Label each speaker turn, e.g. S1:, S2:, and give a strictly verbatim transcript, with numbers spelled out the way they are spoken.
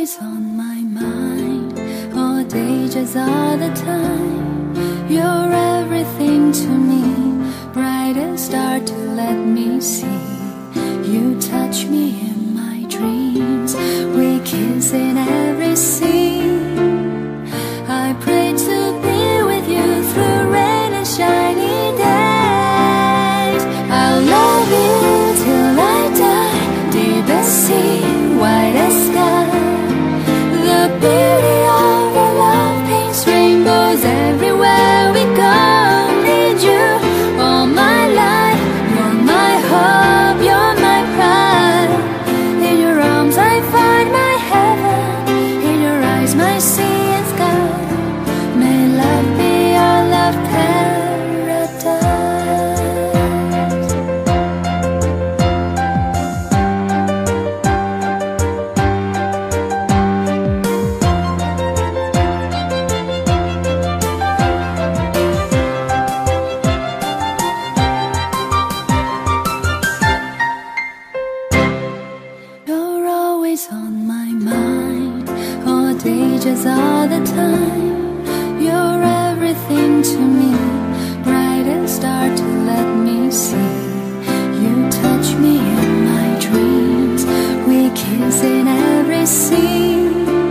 S1: always on my mind, all day, just all the time. You're everything to me, brightest star to let me see. You touch me in my dreams, we kiss in every scene. I pray to be with you through rain and shiny days. I'll love you till I die, deepest sea, widest sky. The beauty of our love paints rainbows everywhere we go. Need you all my life, you're my hope, you're my pride. In your arms I find my heaven, in your eyes my sea and sky. May love be our love paradise. You're always on my mind, all day, just all the time. You're everything to me, brightest star to let me see. You touch me in my dreams, we kiss in every scene.